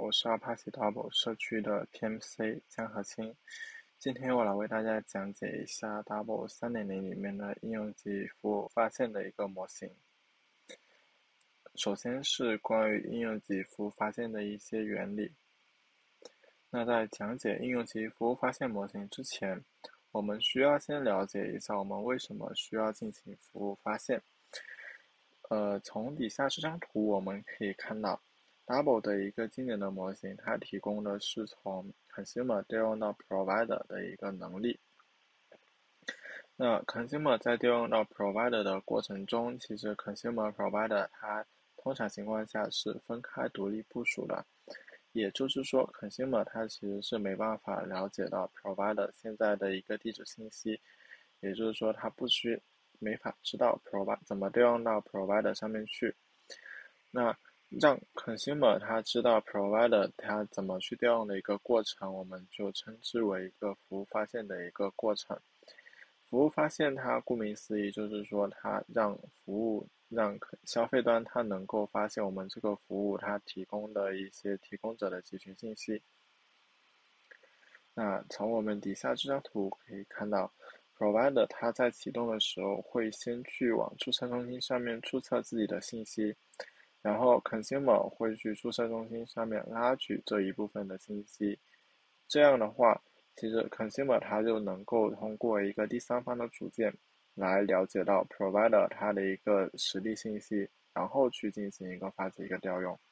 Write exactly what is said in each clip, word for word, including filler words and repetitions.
我是 Apache Dubbo 社区的 P M C 江和清。今天我来为大家讲解一下 Dubbo 三点零 里面的应用及服务发现的一个模型。首先是关于应用及服务发现的一些原理。那在讲解应用及服务发现模型之前，我们需要先了解一下我们为什么需要进行服务发现。呃，从底下这张图我们可以看到 Dubbo 的一个经典的模型，它提供的是从 consumer 调用到 provider 的一个能力。那 consumer 在调用到 provider 的过程中，其实 consumer provider 它通常情况下是分开独立部署的，也就是说 consumer 它其实是没办法了解到 provider 现在的一个地址信息，也就是说它不需没法知道 provider 怎么调用到 provider 上面去。那让 consumer 他知道 provider 他怎么去调用的一个过程，我们就称之为一个服务发现的一个过程。服务发现它顾名思义就是说它让服务让消费端它能够发现我们这个服务它提供的一些提供者的集群信息。那从我们底下这张图可以看到 provider 它在启动的时候会先去往注册中心上面注册自己的信息，然后 consumer 会去注册中心上面拉取这一部分的信息。这样的话，其实 consumer 它就能够通过一个第三方的组件来了解到 provider 它的一个实例信息，然后去进行一个发起一个调用。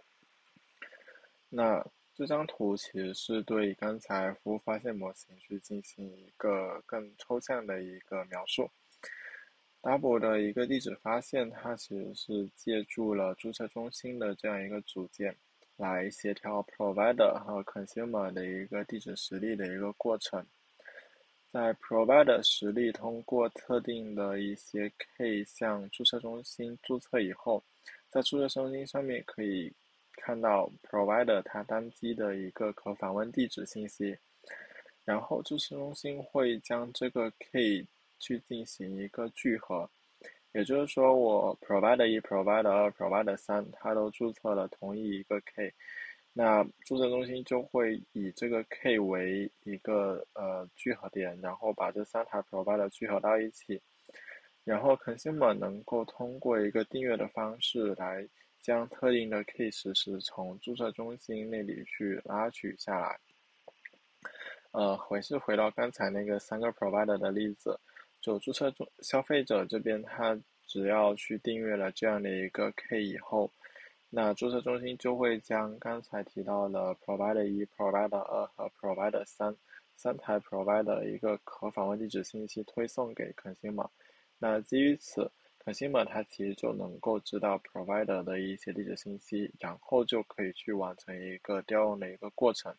那这张图其实是对刚才服务发现模型去进行一个更抽象的一个描述。Dubbo 的一个地址发现，它其实是借助了注册中心的这样一个组件，来协调 provider 和 consumer 的一个地址实例的一个过程。在 provider 实例通过特定的一些 key 向注册中心注册以后，在注册中心上面可以看到 provider 它单机的一个可访问地址信息，然后注册中心会将这个 key 去进行一个聚合，也就是说我 provider 一、provider 二、provider 三它都注册了同一一个 key， 那注册中心就会以这个 key 为一个呃聚合点，然后把这三台 provider 聚合到一起，然后 consumer 能够通过一个订阅的方式来将特定的 key 实时从注册中心那里去拉取下来。呃，回是回到刚才那个三个 provider 的例子，就注册中消费者这边他只要去订阅了这样的一个 key 以后，那注册中心就会将刚才提到的 provider 一、provider 二和 provider 三三台 provider 一个可访问地址信息推送给 consumer。那基于此 consumer 它其实就能够知道 provider 的一些地址信息，然后就可以去完成一个调用的一个过程。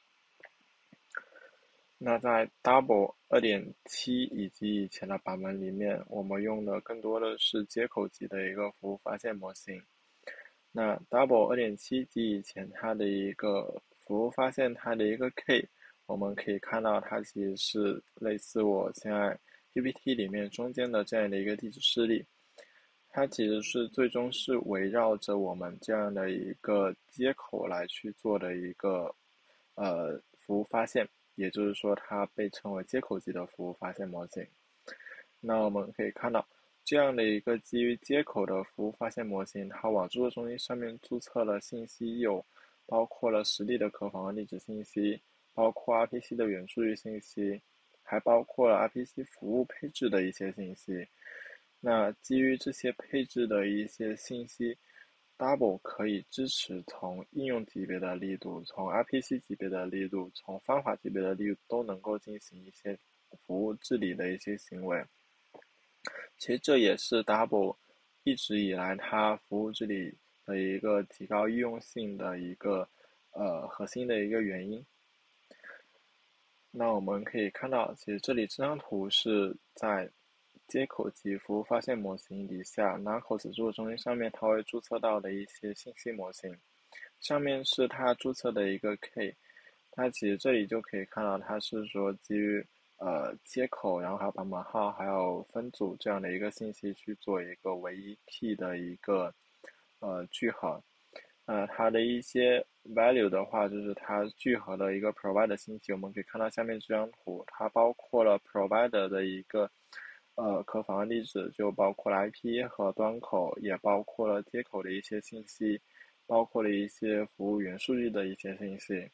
那在 Dubbo 二点七 以及以前的版本里面，我们用的更多的是接口级的一个服务发现模型。那 Dubbo 二点七 及以前它的一个服务发现它的一个 key， 我们可以看到它其实是类似我现在 P P T 里面中间的这样的一个地址示例，它其实是最终是围绕着我们这样的一个接口来去做的一个呃服务发现，也就是说它被称为接口级的服务发现模型。那我们可以看到这样的一个基于接口的服务发现模型，它往注册中心上面注册了信息有包括了实例的可访问地址信息，包括 R P C 的元数据信息，还包括了 R P C 服务配置的一些信息。那基于这些配置的一些信息， Dubbo 可以支持从应用级别的力度，从 R P C 级别的力度，从方法级别的力度都能够进行一些服务治理的一些行为。其实这也是 Dubbo 一直以来它服务治理的一个提高易用性的一个呃核心的一个原因。那我们可以看到，其实这里这张图是在接口级服务发现模型底下 Narcos 注册中心上面它会注册到的一些信息模型，上面是它注册的一个 key， 它其实这里就可以看到它是说基于呃接口，然后还有版本号还有分组这样的一个信息去做一个唯一 key 的一个呃聚合。呃，它的一些 value 的话，就是它聚合了一个 provider 信息。我们可以看到下面这张图，它包括了 provider 的一个呃可访问地址，就包括了 I P 和端口，也包括了接口的一些信息，包括了一些服务源数据的一些信息。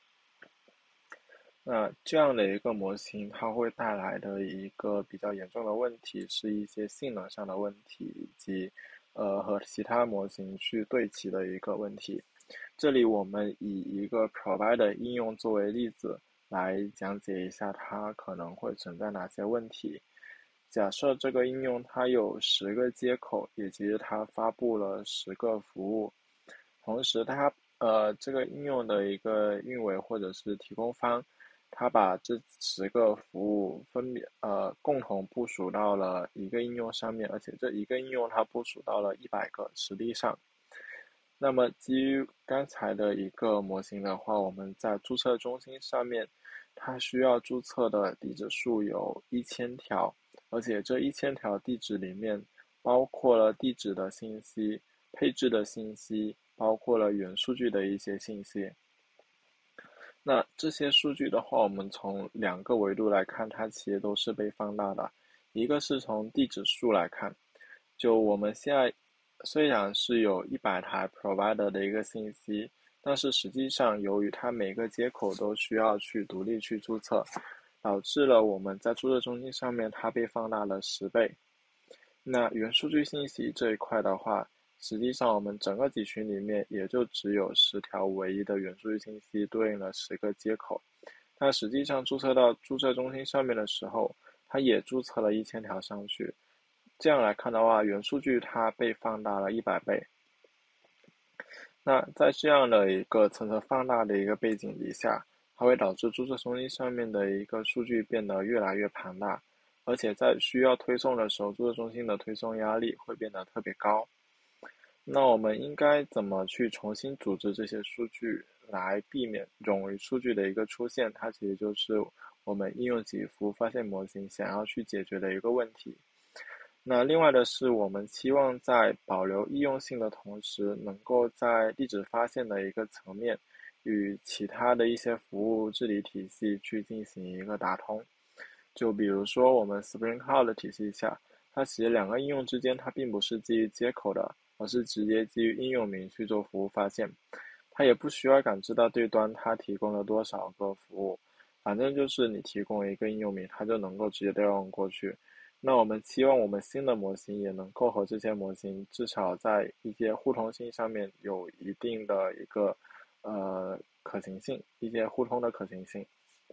那这样的一个模型，它会带来的一个比较严重的问题，是一些性能上的问题，以及呃和其他模型去对齐的一个问题。这里我们以一个 provider 应用作为例子来讲解一下它可能会存在哪些问题。假设这个应用它有十个接口，也就是它发布了十个服务，同时它呃这个应用的一个运维或者是提供方，它把这十个服务分别呃共同部署到了一个应用上面，而且这一个应用它部署到了一百个实例上。那么基于刚才的一个模型的话，我们在注册中心上面，它需要注册的地址数有一千条，而且这一千条地址里面包括了地址的信息、配置的信息，包括了元数据的一些信息。那这些数据的话，我们从两个维度来看，它其实都是被放大的。一个是从地址数来看，就我们现在虽然是有一百台 provider 的一个信息，但是实际上由于它每个接口都需要去独立去注册，导致了我们在注册中心上面它被放大了十倍。那元数据信息这一块的话，实际上我们整个集群里面也就只有十条唯一的元数据信息对应了十个接口，但实际上注册到注册中心上面的时候，它也注册了一千条上去。这样来看的话，元数据它被放大了一百倍。那在这样的一个层层放大的一个背景底下，它会导致注册中心上面的一个数据变得越来越庞大，而且在需要推送的时候，注册中心的推送压力会变得特别高。那我们应该怎么去重新组织这些数据，来避免冗余数据的一个出现？它其实就是我们应用级服务发现模型想要去解决的一个问题。那另外的是，我们期望在保留易用性的同时，能够在地址发现的一个层面，与其他的一些服务治理体系去进行一个打通。就比如说我们 Spring Cloud 的体系下，它其实两个应用之间它并不是基于接口的，而是直接基于应用名去做服务发现。它也不需要感知到对端它提供了多少个服务，反正就是你提供一个应用名，它就能够直接调用过去。那我们期望我们新的模型也能够和这些模型至少在一些互通性上面有一定的一个呃可行性，一些互通的可行性。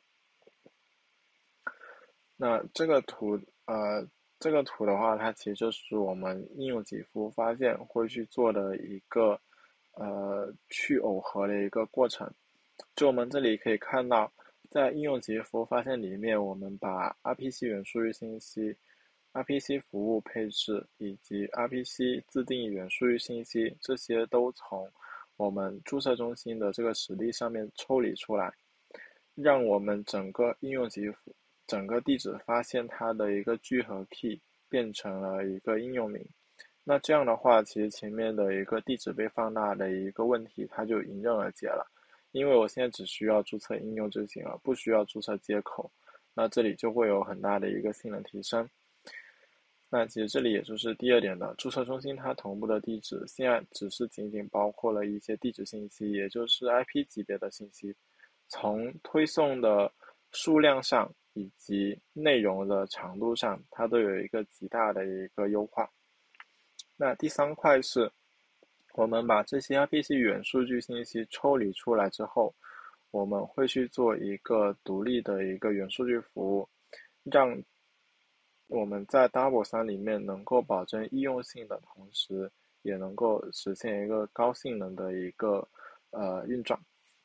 那这个图呃这个图的话，它其实就是我们应用级服务发现会去做的一个呃去耦合的一个过程。就我们这里可以看到，在应用级服务发现里面，我们把 R P C 元数据信息、R P C 服务配置以及 R P C 自定义元数据信息，这些都从我们注册中心的这个实例上面抽离出来，让我们整个应用级整个地址发现它的一个聚合 key 变成了一个应用名。那这样的话，其实前面的一个地址被放大的一个问题，它就迎刃而解了。因为我现在只需要注册应用就行了，不需要注册接口，那这里就会有很大的一个性能提升。那其实这里也就是第二点的，注册中心它同步的地址现在只是仅仅包括了一些地址信息，也就是 I P 级别的信息，从推送的数量上以及内容的长度上，它都有一个极大的一个优化。那第三块是我们把这些 R P C 元数据信息抽离出来之后，我们会去做一个独立的一个元数据服务，让我们在 Dubbo 三里面能够保证易用性的同时，也能够实现一个高性能的一个呃运转。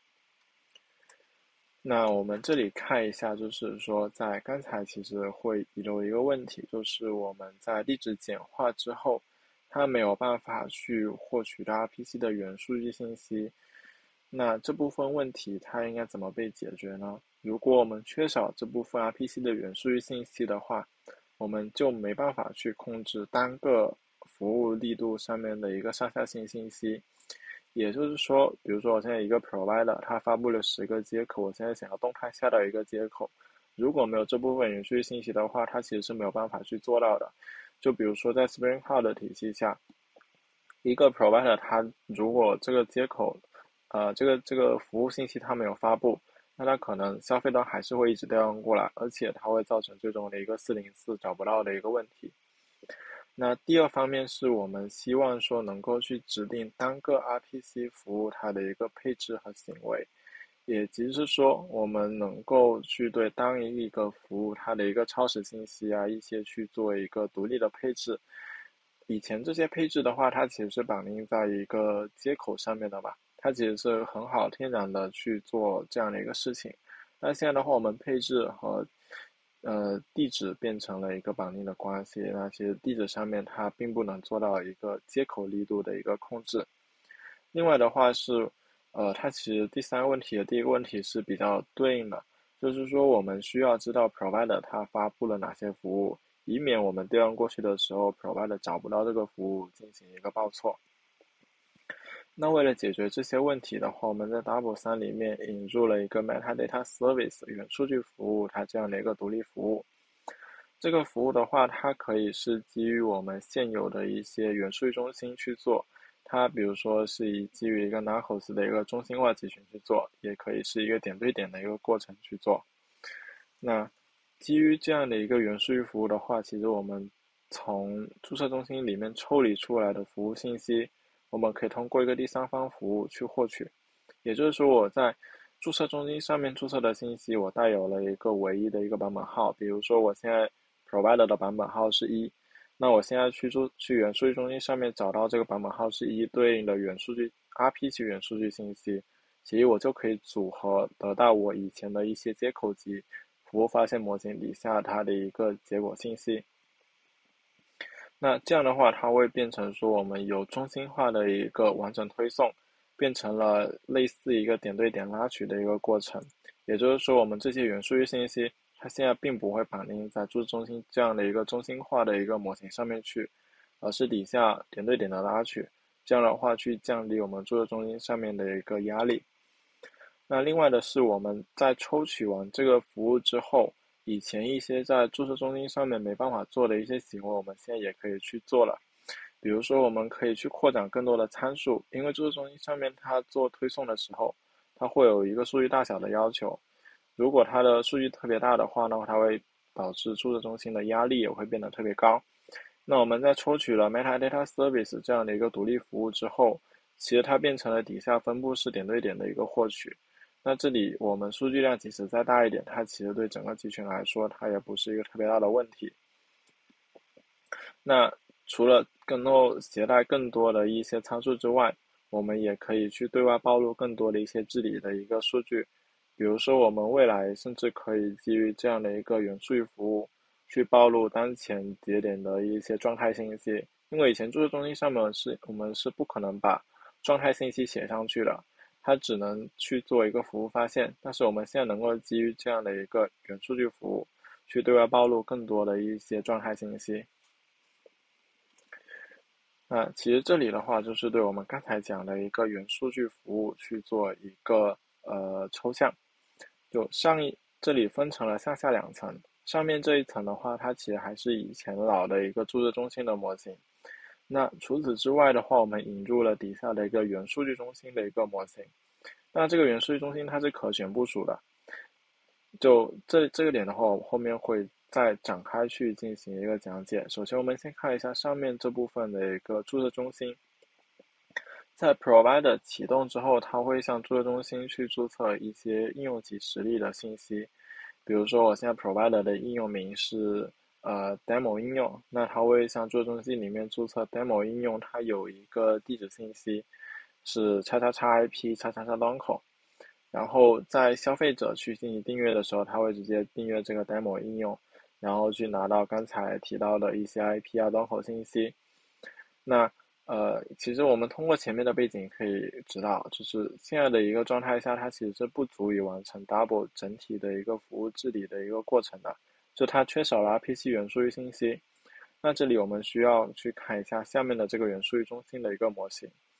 那我们这里看一下，就是说在刚才其实会遗留一个问题，就是我们在地址简化之后，它没有办法去获取到 R P C 的元数据信息。那这部分问题它应该怎么被解决呢？如果我们缺少这部分 R P C 的元数据信息的话，我们就没办法去控制单个服务力度上面的一个上下行信息， 也就是说，比如说我现在一个 provider， 它发布了十个接口，我现在想要动态下到一个接口，如果没有这部分元数据信息的话，它其实是没有办法去做到的。就比如说在 Spring Cloud 的体系下，一个 provider 它如果这个接口，呃，这个这个服务信息它没有发布，那它可能消费端还是会一直调用过来，而且它会造成最终的一个四零四找不到的一个问题。那第二方面是我们希望说能够去指定单个 R P C 服务它的一个配置和行为，也即是说我们能够去对单一个服务它的一个超时信息啊一些去做一个独立的配置。以前这些配置的话，它其实是绑定在一个接口上面的嘛，它其实是很好天然的去做这样的一个事情。那现在的话，我们配置和呃地址变成了一个绑定的关系，那其实地址上面它并不能做到一个接口力度的一个控制。另外的话是，呃，它其实第三个问题的第一个问题是比较对应的，就是说我们需要知道 provider 它发布了哪些服务，以免我们调用过去的时候 provider 找不到这个服务进行一个报错。那为了解决这些问题的话，我们在 Dubbo 三里面引入了一个 metadata service 元数据服务，它这样的一个独立服务。这个服务的话，它可以是基于我们现有的一些元数据中心去做，它比如说是以基于一个 Narcos 的一个中心化集群去做，也可以是一个点对点的一个过程去做。那基于这样的一个元数据服务的话，其实我们从注册中心里面抽离出来的服务信息，我们可以通过一个第三方服务去获取。也就是说，我在注册中心上面注册的信息，我带有了一个唯一的一个版本号，比如说我现在 provider 的版本号是一，那我现在去注去元数据中心上面找到这个版本号是一对应的元数据 R P 级元数据信息，其实我就可以组合得到我以前的一些接口级服务发现模型底下它的一个结果信息。那这样的话，它会变成说我们有中心化的一个完整推送，变成了类似一个点对点拉取的一个过程。也就是说，我们这些元数据信息，它现在并不会绑定在注册中心这样的一个中心化的一个模型上面去，而是底下点对点的拉取。这样的话，去降低我们注册中心上面的一个压力。那另外的是，我们在抽取完这个服务之后，以前一些在注册中心上面没办法做的一些行为，我们现在也可以去做了。比如说，我们可以去扩展更多的参数，因为注册中心上面它做推送的时候，它会有一个数据大小的要求。如果它的数据特别大的话呢，它会导致注册中心的压力也会变得特别高。那我们在抽取了 metadata service 这样的一个独立服务之后，其实它变成了底下分布式点对点的一个获取。那这里我们数据量即使再大一点，它其实对整个集群来说，它也不是一个特别大的问题。那除了能够携带更多的一些参数之外，我们也可以去对外暴露更多的一些治理的一个数据。比如说，我们未来甚至可以基于这样的一个元数据服务，去暴露当前节点的一些状态信息。因为以前注册中心上面是我们是不可能把状态信息写上去的，它只能去做一个服务发现。但是我们现在能够基于这样的一个元数据服务，去对外暴露更多的一些状态信息。那其实这里的话，就是对我们刚才讲的一个元数据服务去做一个呃抽象。就上一这里分成了上下两层，上面这一层的话，它其实还是以前老的一个注册中心的模型。那除此之外的话，我们引入了底下的一个元数据中心的一个模型。那这个元数据中心它是可选部署的，就这这个点的话，我后面会再展开去进行一个讲解。首先，我们先看一下上面这部分的一个注册中心。在 provider 启动之后，它会向注册中心去注册一些应用及实例的信息。比如说，我现在 provider 的应用名是呃 demo 应用，那它会向注册中心里面注册 demo 应用，它有一个地址信息是叉叉叉 I P 叉叉叉端口。然后在消费者去进行订阅的时候，他会直接订阅这个 demo 应用，然后去拿到刚才提到的一些 I P 啊端口信息。那呃，其实我们通过前面的背景可以知道，就是现在的一个状态下，它其实是不足以完成 Dubbo 整体的一个服务治理的一个过程的，就它缺少了 R P C 元数据信息。那这里我们需要去看一下下面的这个元数据中心的一个模型。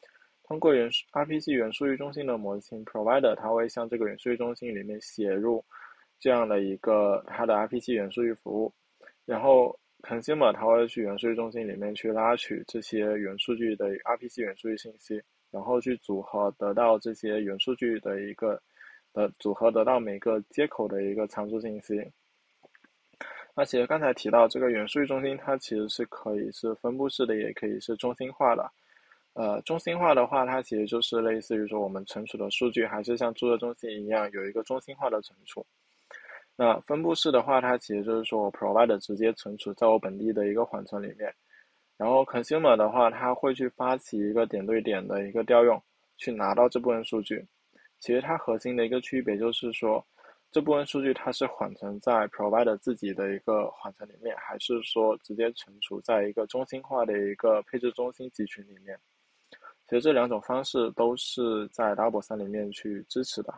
通过元 R P C 元数据中心的模型 provider， 它会向这个元数据中心里面写入这样的一个它的 R P C 元数据服务，然后 consumer 它会去元数据中心里面去拉取这些元数据的 R P C 元数据信息，然后去组合得到这些元数据的一个的组合得到每个接口的一个参数信息。那其实刚才提到这个元数据中心，它其实是可以是分布式的，也可以是中心化的。呃，中心化的话，它其实就是类似于说我们存储的数据还是像注册中心一样有一个中心化的存储。那分布式的话，它其实就是说我 provider 直接存储在我本地的一个缓存里面，然后 consumer 的话，它会去发起一个点对点的一个调用，去拿到这部分数据。其实它核心的一个区别就是说，这部分数据它是缓存在 provider 自己的一个缓存里面，还是说直接存储在一个中心化的一个配置中心集群里面。其实这两种方式都是在 Dubbo 三里面去支持的。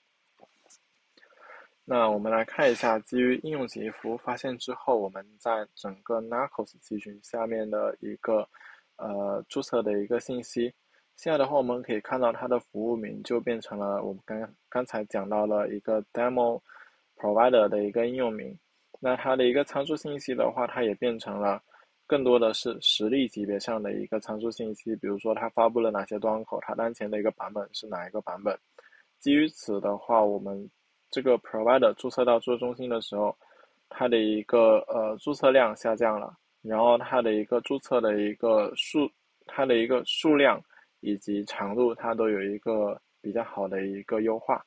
那我们来看一下，基于应用级服务发现之后，我们在整个 Narcos 集群下面的一个呃注册的一个信息。现在的话，我们可以看到它的服务名就变成了我们刚刚才讲到了一个 Demo Provider 的一个应用名。那它的一个参数信息的话，它也变成了更多的是实例级别上的一个参数信息，比如说它发布了哪些端口，它当前的一个版本是哪一个版本。基于此的话，我们这个 provider 注册到注册中心的时候，它的一个呃注册量下降了，然后它的一个注册的一个数，它的一个数量以及长度，它都有一个比较好的一个优化。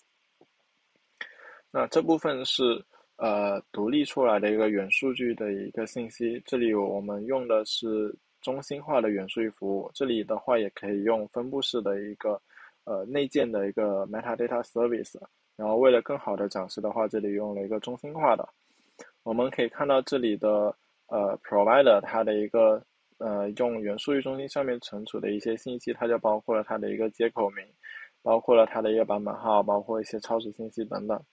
那这部分是呃独立出来的一个元数据的一个信息，这里我们用的是中心化的元数据服务，这里的话也可以用分布式的一个呃内建的一个 metadata service。然后为了更好的展示的话，这里用了一个中心化的。我们可以看到这里的呃 provider 它的一个呃用元数据中心上面存储的一些信息，它就包括了它的一个接口名，包括了它的一个版本号，包括一些超时信息等等。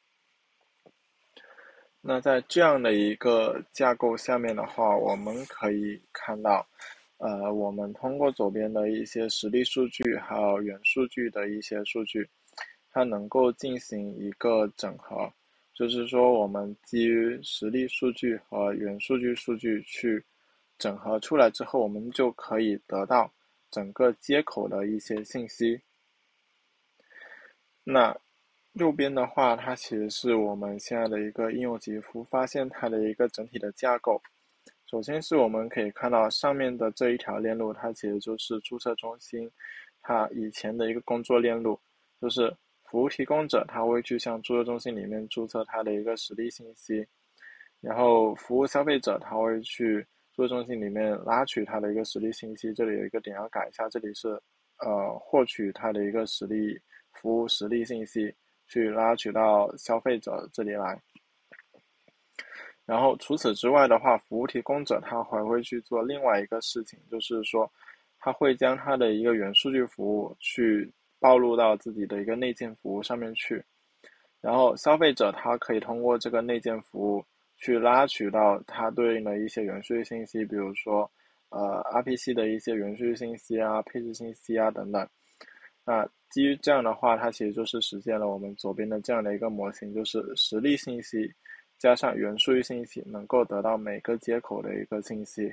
那在这样的一个架构下面的话，我们可以看到呃我们通过左边的一些实例数据还有元数据的一些数据，它能够进行一个整合，就是说我们基于实例数据和元数据数据去整合出来之后，我们就可以得到整个接口的一些信息。那右边的话，它其实是我们现在的一个应用级服务发现它的一个整体的架构。首先是我们可以看到上面的这一条链路，它其实就是注册中心它以前的一个工作链路，就是服务提供者他会去向注册中心里面注册他的一个实例信息，然后服务消费者他会去注册中心里面拉取他的一个实例信息。这里有一个点要改一下，这里是呃获取他的一个实例服务实例信息，去拉取到消费者这里来。然后除此之外的话，服务提供者他还会去做另外一个事情，就是说他会将他的一个元数据服务去暴露到自己的一个内建服务上面去，然后消费者他可以通过这个内建服务去拉取到它对应的一些元数据信息，比如说呃 R P C 的一些元数据信息啊、配置信息啊等等。那基于这样的话，它其实就是实现了我们左边的这样的一个模型，就是实例信息加上元数据信息，能够得到每个接口的一个信息。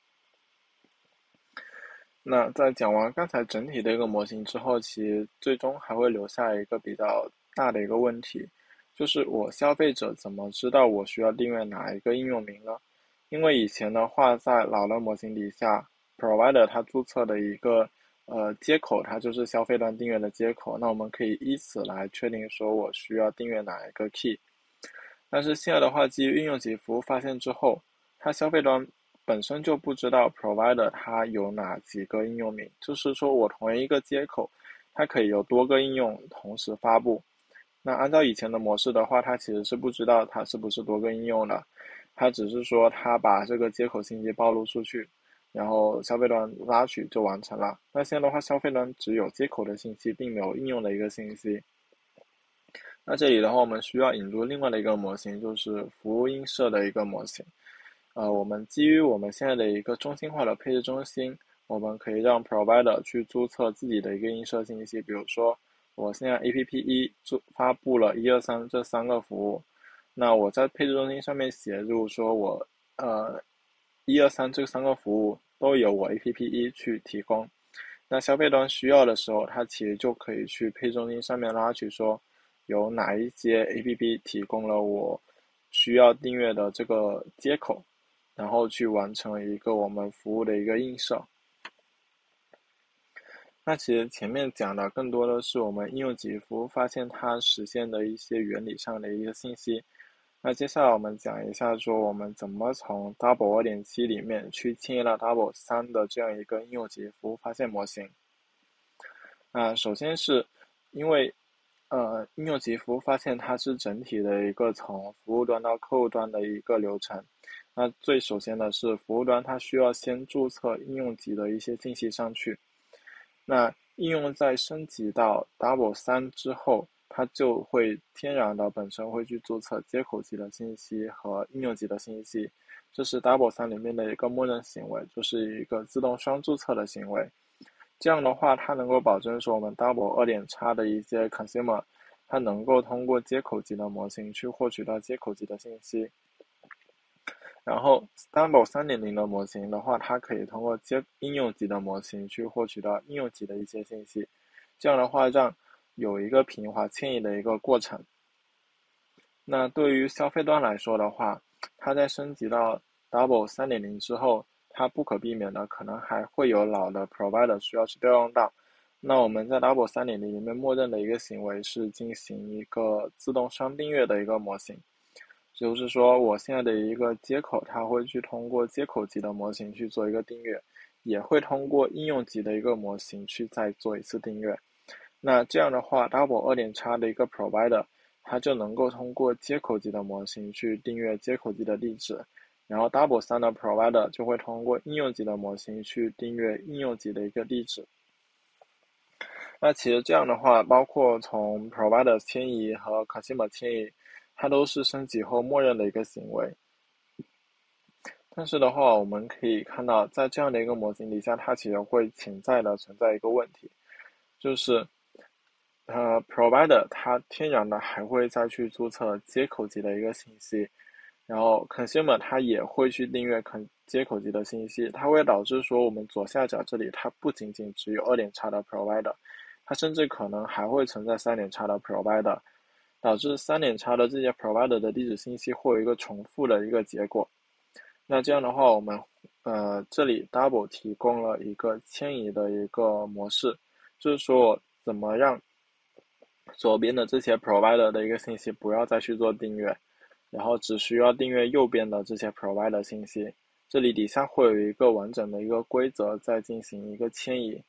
那在讲完刚才整体的一个模型之后，其实最终还会留下一个比较大的一个问题，就是我消费者怎么知道我需要订阅哪一个应用名呢？因为以前的话，在老的模型底下 ，provider 它注册的一个呃接口，它就是消费端订阅的接口，那我们可以依此来确定说我需要订阅哪一个 key。但是现在的话，基于应用级服务发现之后，它消费端本身就不知道 provider 它有哪几个应用名，就是说我同一个接口，它可以有多个应用同时发布。那按照以前的模式的话，它其实是不知道它是不是多个应用的，它只是说它把这个接口信息暴露出去，然后消费端拉取就完成了。那现在的话，消费端只有接口的信息，并没有应用的一个信息。那这里的话，我们需要引入另外的一个模型，就是服务映射的一个模型。呃，我们基于我们现在的一个中心化的配置中心， 我们可以让 provider 去注册自己的一个映射信息，比如说我现在 A P P 一发布了一二三这三个服务，那我在配置中心上面写入说我呃一二三这三个服务都由我 A P P 一去提供，那消费端需要的时候，它其实就可以去配置中心上面拉取说有哪一些 A P P 提供了我需要订阅的这个接口，然后去完成一个我们服务的一个映射。那其实前面讲的更多的是我们应用级服务发现它实现的一些原理上的一个信息。那接下来我们讲一下说我们怎么从 Dubbo 二点七 里面去迁移到 Dubbo 三的这样一个应用级服务发现模型。那首先是因为呃应用级服务发现它是整体的一个从服务端到客户端的一个流程。那最首先的是服务端它需要先注册应用级的一些信息上去。那应用在升级到 Dubbo 三之后，它就会天然的本身会去注册接口级的信息和应用级的信息，这是 Dubbo 三里面的一个默认行为，就是一个自动双注册的行为。这样的话，它能够保证说我们 Dubbo 二点零 的一些 consumer， 它能够通过接口级的模型去获取到接口级的信息。然后 Dubbo 三点零 的模型的话，它可以通过接应用级的模型去获取到应用级的一些信息，这样的话让有一个平滑迁移的一个过程。那对于消费端来说的话，它在升级到 Dubbo 三点零 之后，它不可避免的可能还会有老的 provider 需要去调用到。那我们在 Dubbo 三点零 里面默认的一个行为是进行一个自动双订阅的一个模型。就是说我现在的一个接口，它会去通过接口级的模型去做一个订阅，也会通过应用级的一个模型去再做一次订阅。那这样的话 Dubbo 二点零 的一个 provider， 它就能够通过接口级的模型去订阅接口级的地址，然后 Dubbo 三的 provider 就会通过应用级的模型去订阅应用级的一个地址。那其实这样的话，包括从 provider 迁移和 consumer 迁移，它都是升级后默认的一个行为。但是的话，我们可以看到，在这样的一个模型底下，它其实会潜在的存在一个问题，就是呃 provider 它天然的还会再去注册接口级的一个信息，然后 consumer 它也会去订阅接口级的信息，它会导致说我们左下角这里它不仅仅只有 二点零 的 provider， 它甚至可能还会存在 三点零 的 provider， 导致 三点零 的这些 provider 的地址信息会有一个重复的一个结果。那这样的话，我们呃这里 Dubbo 提供了一个迁移的一个模式，就是说怎么让左边的这些 provider 的一个信息不要再去做订阅，然后只需要订阅右边的这些 provider 信息。这里底下会有一个完整的一个规则再进行一个迁移。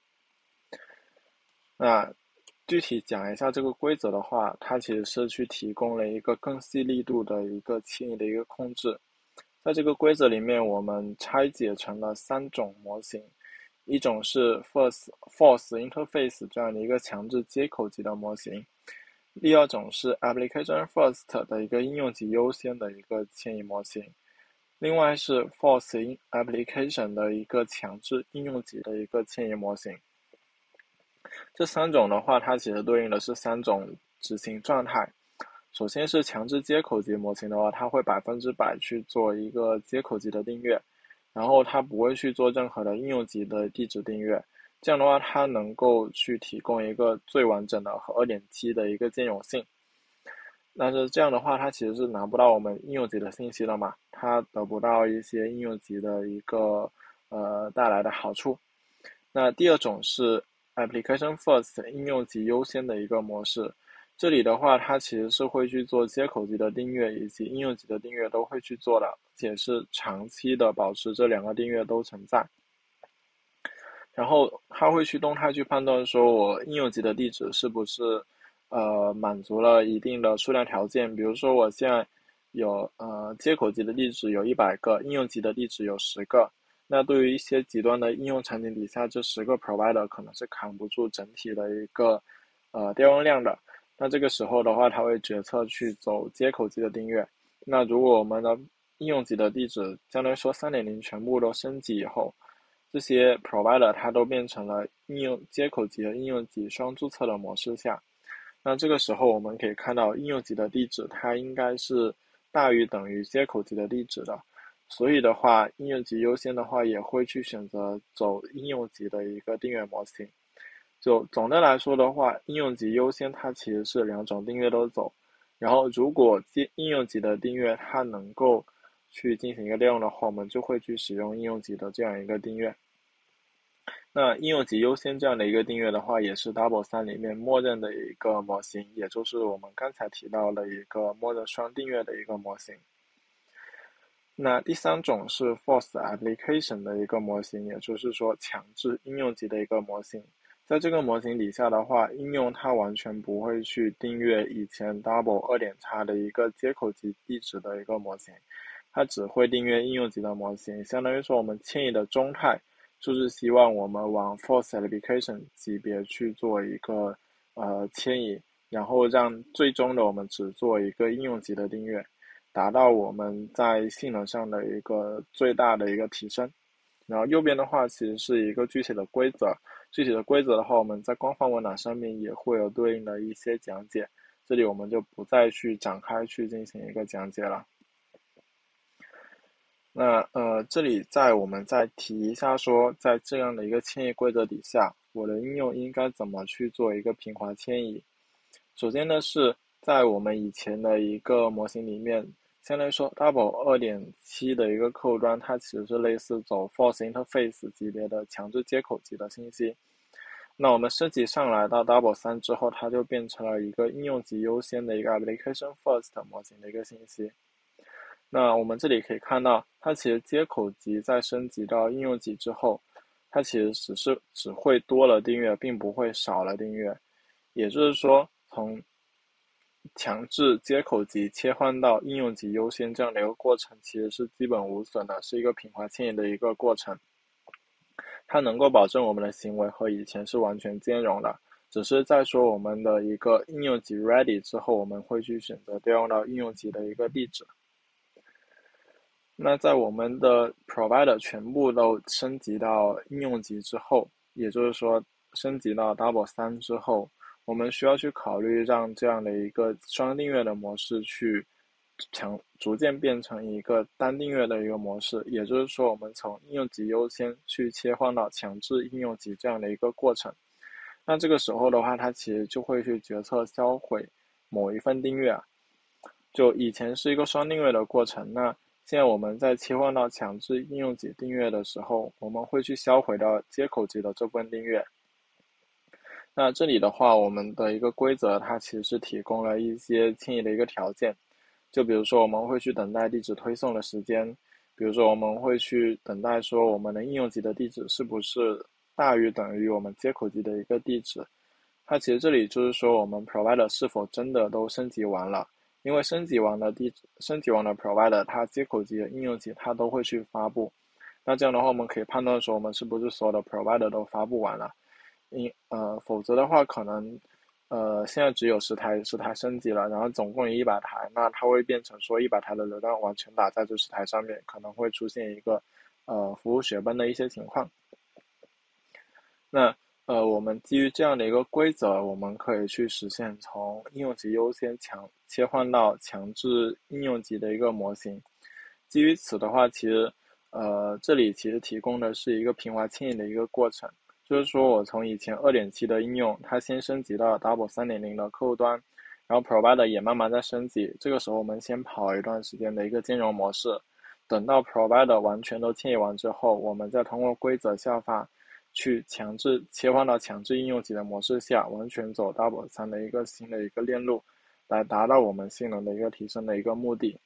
那具体讲一下这个规则的话，它其实是去提供了一个更细力度的一个迁移的一个控制。在这个规则里面，我们拆解成了三种模型，一种是 force force interface 这样的一个强制接口级的模型，第二种是 application first 的一个应用级优先的一个迁移模型，另外是 force application 的一个强制应用级的一个迁移模型。这三种的话，它其实对应的是三种执行状态。首先是强制接口级模型的话，它会百分之百去做一个接口级的订阅，然后它不会去做任何的应用级的地址订阅。这样的话，它能够去提供一个最完整的和 二点七 的一个兼容性。但是这样的话，它其实是拿不到我们应用级的信息的嘛，它得不到一些应用级的一个呃带来的好处。那第二种是 application first 应用级优先的一个模式。这里的话，它其实是会去做接口级的订阅以及应用级的订阅都会去做的，而且是长期的保持这两个订阅都存在。然后它会去动态去判断说我应用级的地址是不是呃满足了一定的数量条件，比如说我现在有呃接口级的地址有一百个，应用级的地址有十个，那对于一些极端的应用场景底下，这十个 provider 可能是扛不住整体的一个呃调用量的。那这个时候的话，它会决策去走接口级的订阅。那如果我们的应用级的地址相当于说 三点零 全部都升级以后， 这些 provider 它都变成了应用接口级和应用级双注册的模式下。那这个时候我们可以看到应用级的地址它应该是大于等于接口级的地址的，所以的话应用级优先的话也会去选择走应用级的一个订阅模型。就总的来说的话，应用级优先它其实是两种订阅都走，然后如果应用级的订阅它能够去进行一个利用的话，我们就会去使用应用级的这样一个订阅。那应用级优先这样的一个订阅的话，也是 Dubbo 三里面默认的一个模型，也就是我们刚才提到的一个默认双订阅的一个模型。那第三种是 Force Application 的一个模型，也就是说强制应用级的一个模型。在这个模型底下的话，应用它完全不会去订阅以前 Dubbo 二点零 的一个接口级地址的一个模型，它只会订阅应用级的模型。相当于说我们迁移的中态就是希望我们往 Force Application 级别去做一个呃迁移，然后让最终的我们只做一个应用级的订阅，达到我们在性能上的一个最大的一个提升。然后右边的话其实是一个具体的规则，具体的规则的话我们在官方文档上面也会有对应的一些讲解，这里我们就不再去展开去进行一个讲解了。那呃，这里在我们再提一下说，在这样的一个迁移规则底下，我的应用应该怎么去做一个平滑迁移。首先呢，是在我们以前的一个模型里面，相当于说 Dubbo 二点七 的一个客户端，它其实是类似走 Force Interface 级别的强制接口级的信息。那我们升级上来到 Dubbo 三之后，它就变成了一个应用级优先的一个 Application First 模型的一个信息。那我们这里可以看到，它其实接口级在升级到应用级之后，它其实只是只会多了订阅，并不会少了订阅。也就是说，从强制接口级切换到应用级优先这样的一个过程，其实是基本无损的，是一个平滑迁移的一个过程。它能够保证我们的行为和以前是完全兼容的，只是在说我们的一个应用级 ready 之后，我们会去选择调用到应用级的一个地址。那在我们的 provider 全部都升级到应用级之后，也就是说升级到 Dubbo 三之后，我们需要去考虑让这样的一个双订阅的模式去强逐渐变成一个单订阅的一个模式，也就是说我们从应用级优先去切换到强制应用级这样的一个过程。那这个时候的话，它其实就会去决策销毁某一份订阅啊，就以前是一个双订阅的过程，那现在我们在切换到强制应用级订阅的时候，我们会去销毁到接口级的这部分订阅。那这里的话，我们的一个规则它其实是提供了一些迁移的一个条件，就比如说我们会去等待地址推送的时间，比如说我们会去等待说我们的应用级的地址是不是大于等于我们接口级的一个地址。它其实这里就是说我们 provider 是否真的都升级完了，因为升级完的地址升级完的 provider 它接口级和应用级它都会去发布，那这样的话我们可以判断说我们是不是所有的 provider 都发布完了，因呃否则的话可能呃现在只有十台十台升级了，然后总共有一百台，那它会变成说一百台的流量完全打在这十台上面，可能会出现一个呃服务雪崩的一些情况。那呃，我们基于这样的一个规则，我们可以去实现从应用级优先强切换到强制应用级的一个模型。基于此的话，其实呃这里其实提供的是一个平滑迁移的一个过程，就是说我从以前 二点七 的应用，它先升级到 Dubbo 三点零 的客户端，然后 provider 也慢慢在升级，这个时候我们先跑一段时间的一个兼容模式，等到 provider 完全都迁移完之后，我们再通过规则下发去强制切换到强制应用级的模式下，完全走 Dubbo 三的一个新的一个链路，来达到我们性能的一个提升的一个目的。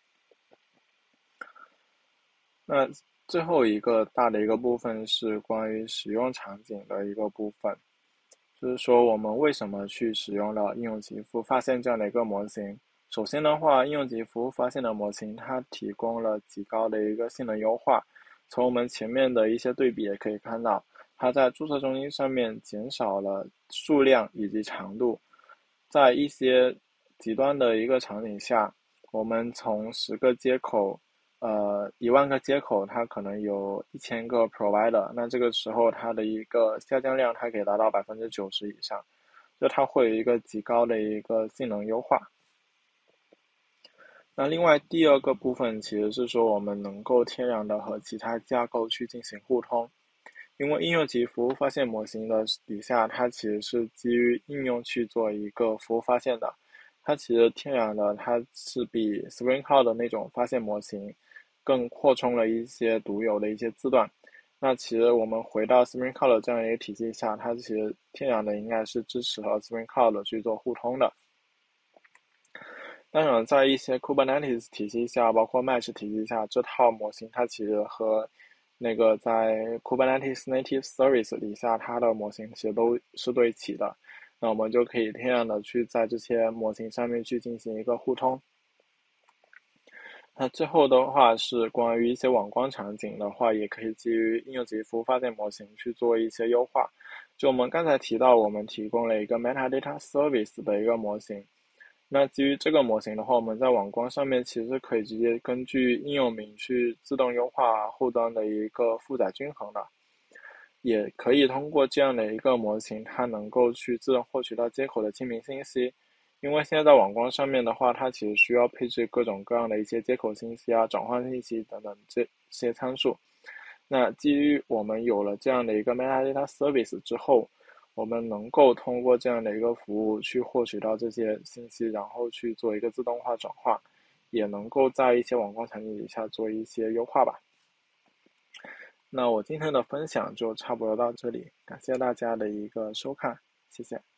那最后一个大的一个部分是关于使用场景的一个部分，就是说我们为什么去使用了应用级服务发现这样的一个模型。首先的话，应用级服务发现的模型它提供了极高的一个性能优化，从我们前面的一些对比也可以看到，它在注册中心上面减少了数量以及长度。在一些极端的一个场景下，我们从十个接口呃一万个接口，它可能有一千个 provider，那这个时候它的一个下降量它可以达到百分之九十以上，就它会有一个极高的一个性能优化。那另外第二个部分其实是说我们能够天然的和其他架构去进行互通，因为应用级服务发现模型的底下，它其实是基于应用去做一个服务发现的，它其实天然的它是比 Spring Cloud 的那种发现模型更扩充了一些独有的一些字段。那其实我们回到 Spring Cloud 这样一个体系下，它其实天然的应该是支持和 Spring Cloud 去做互通的。当然，在一些 Kubernetes 体系下，包括 Mesh 体系下，这套模型它其实和那个在 Kubernetes Native Service 底下，它的模型其实都是对齐的。那我们就可以天然的去在这些模型上面去进行一个互通。那最后的话是关于一些网关场景的话，也可以基于应用级服务发现模型去做一些优化。就我们刚才提到，我们提供了一个 Metadata Service 的一个模型。那基于这个模型的话，我们在网关上面其实可以直接根据应用名去自动优化后端的一个负载均衡的，也可以通过这样的一个模型，它能够去自动获取到接口的清明信息。因为现在在网关上面的话，它其实需要配置各种各样的一些接口信息啊、转换信息等等这些参数。那基于我们有了这样的一个 Metadata Service 之后，我们能够通过这样的一个服务去获取到这些信息，然后去做一个自动化转化，也能够在一些网关场景底下做一些优化吧。那我今天的分享就差不多到这里，感谢大家的一个收看，谢谢。